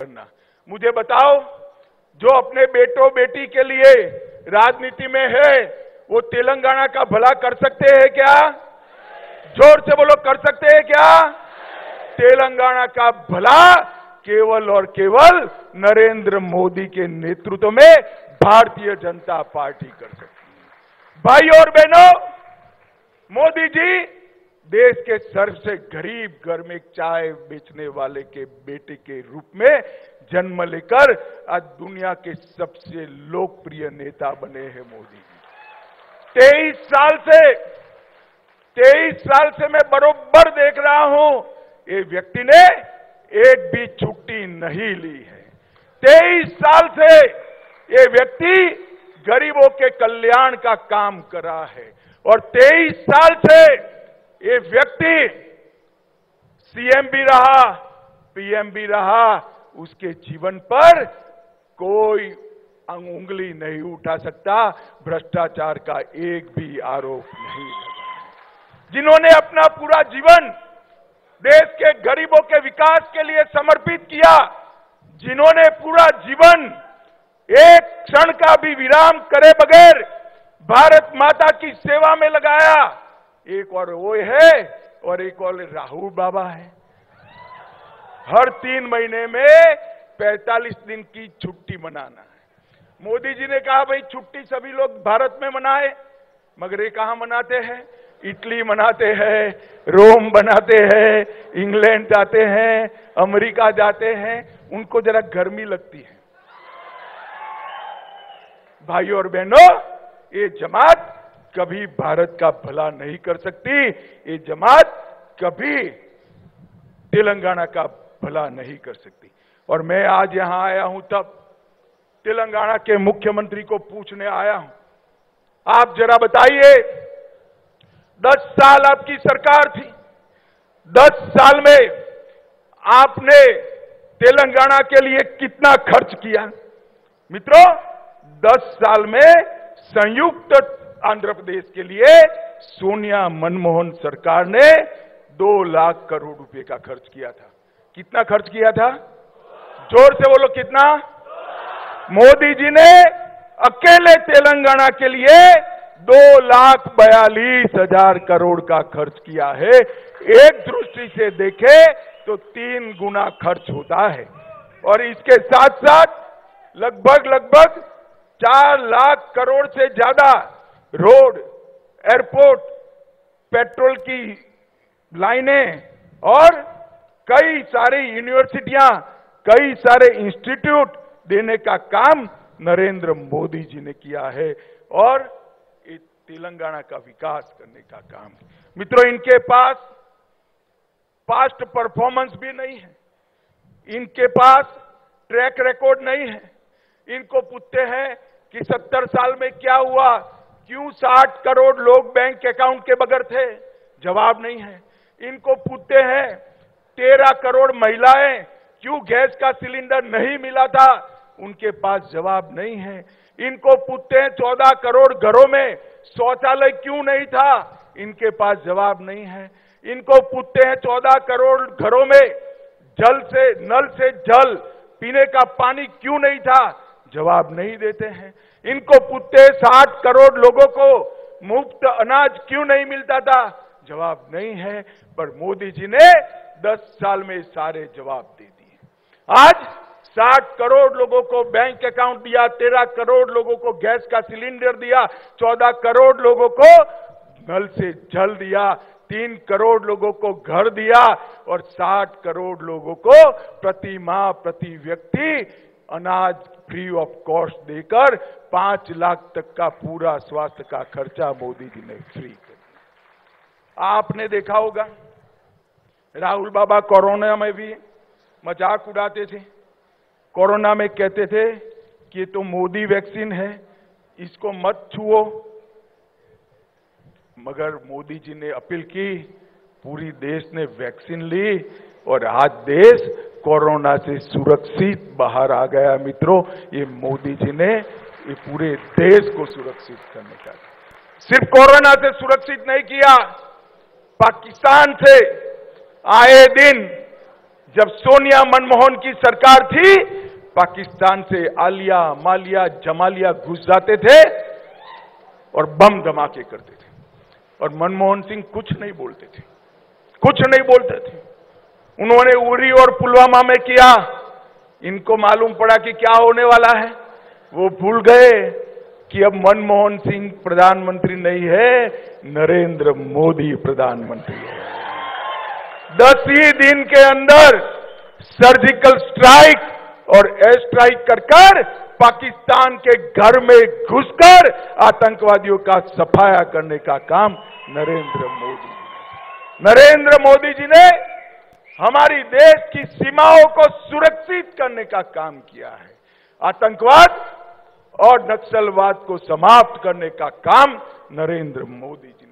करना। मुझे बताओ, जो अपने बेटों बेटी के लिए राजनीति में है, वो तेलंगाना का भला कर सकते हैं क्या? जोर से बोलो, कर सकते हैं क्या? तेलंगाना का भला केवल और केवल नरेंद्र मोदी के नेतृत्व में भारतीय जनता पार्टी कर सकती है। भाई और बहनों, मोदी जी देश के सबसे गरीब घर में चाय बेचने वाले के बेटे के रूप में जन्म लेकर आज दुनिया के सबसे लोकप्रिय नेता बने हैं मोदी जी। 23 साल से मैं बरोबर देख रहा हूं, ये व्यक्ति ने एक भी छुट्टी नहीं ली है। 23 साल से ये व्यक्ति गरीबों के कल्याण का काम कर रहा है और 23 साल से ये व्यक्ति सीएम भी रहा, पीएम भी रहा। उसके जीवन पर कोई उंगली नहीं उठा सकता, भ्रष्टाचार का एक भी आरोप नहीं लगा। जिन्होंने अपना पूरा जीवन देश के गरीबों के विकास के लिए समर्पित किया, जिन्होंने पूरा जीवन एक क्षण का भी विराम करे बगैर भारत माता की सेवा में लगाया, एक और वो है और एक और राहुल बाबा है। हर 3 महीने में 45 दिन की छुट्टी मनाना है। मोदी जी ने कहा भाई छुट्टी सभी लोग भारत में मनाए, मगर ये कहां मनाते हैं? इटली मनाते हैं, रोम बनाते हैं, इंग्लैंड जाते हैं, अमेरिका जाते हैं। उनको जरा गर्मी लगती है। भाइयों और बहनों, ये जमात कभी भारत का भला नहीं कर सकती। ये जमात कभी तेलंगाना का भला नहीं कर सकती। और मैं आज यहां आया हूं तब तेलंगाना के मुख्यमंत्री को पूछने आया हूं, आप जरा बताइए, 10 साल आपकी सरकार थी, 10 साल में आपने तेलंगाना के लिए कितना खर्च किया? मित्रों, 10 साल में संयुक्त आंध्र प्रदेश के लिए सोनिया मनमोहन सरकार ने 2 लाख करोड़ रुपए का खर्च किया था। कितना खर्च किया था? जोर से बोलो, कितना? मोदी जी ने अकेले तेलंगाना के लिए 2,42,000 करोड़ का खर्च किया है। एक दृष्टि से देखे तो 3 गुना खर्च होता है। और इसके साथ साथ लगभग 4 लाख करोड़ से ज्यादा रोड, एयरपोर्ट, पेट्रोल की लाइनें और कई सारी यूनिवर्सिटियां, कई सारे इंस्टीट्यूट देने का काम नरेंद्र मोदी जी ने किया है और ये तेलंगाना का विकास करने का काम। मित्रों, इनके पास पास्ट परफॉर्मेंस भी नहीं है, इनके पास ट्रैक रिकॉर्ड नहीं है। इनको पूछते हैं कि 70 साल में क्या हुआ, क्यों 60 करोड़ लोग बैंक अकाउंट के बगैर थे? जवाब नहीं है। इनको पूछते हैं 13 करोड़ महिलाएं क्यों गैस का सिलेंडर नहीं मिला था? उनके पास जवाब नहीं है। इनको पूछते हैं 14 करोड़ घरों में शौचालय क्यों नहीं था? इनके पास जवाब नहीं है। इनको पूछते हैं 14 करोड़ घरों में नल से जल पीने का पानी क्यों नहीं था? जवाब नहीं देते हैं। इनको पूछते हैं 60 करोड़ लोगों को मुफ्त अनाज क्यों नहीं मिलता था? जवाब नहीं है। पर मोदी जी ने 10 साल में सारे जवाब दे दिए। आज 60 करोड़ लोगों को बैंक अकाउंट दिया, 13 करोड़ लोगों को गैस का सिलेंडर दिया, 14 करोड़ लोगों को नल से जल दिया, 3 करोड़ लोगों को घर दिया और 60 करोड़ लोगों को प्रति माह प्रति व्यक्ति अनाज फ्री ऑफ कॉस्ट देकर 5 लाख तक का पूरा स्वास्थ्य का खर्चा मोदी जी ने फ्री कर दिया। आपने देखा होगा राहुल बाबा कोरोना में भी मजाक उड़ाते थे। कोरोना में कहते थे कि ये तो मोदी वैक्सीन है, इसको मत छुओ। मगर मोदी जी ने अपील की, पूरी देश ने वैक्सीन ली और आज देश कोरोना से सुरक्षित बाहर आ गया। मित्रों, ये मोदी जी ने ये पूरे देश को सुरक्षित करने का, सिर्फ कोरोना से सुरक्षित नहीं किया, पाकिस्तान से आए दिन जब सोनिया मनमोहन की सरकार थी, पाकिस्तान से आलिया, मालिया, जमालिया घुस जाते थे और बम धमाके करते थे, और मनमोहन सिंह कुछ नहीं बोलते थे, कुछ नहीं बोलते थे। उन्होंने उरी और पुलवामा में किया, इनको मालूम पड़ा कि क्या होने वाला है। वो भूल गए कि अब मनमोहन सिंह प्रधानमंत्री नहीं है, नरेंद्र मोदी प्रधानमंत्री है। 10 ही दिन के अंदर सर्जिकल स्ट्राइक और एयर स्ट्राइक कर पाकिस्तान के घर में घुसकर आतंकवादियों का सफाया करने का काम नरेंद्र मोदी जी ने हमारी देश की सीमाओं को सुरक्षित करने का काम किया है। आतंकवाद और नक्सलवाद को समाप्त करने का काम नरेंद्र मोदी जी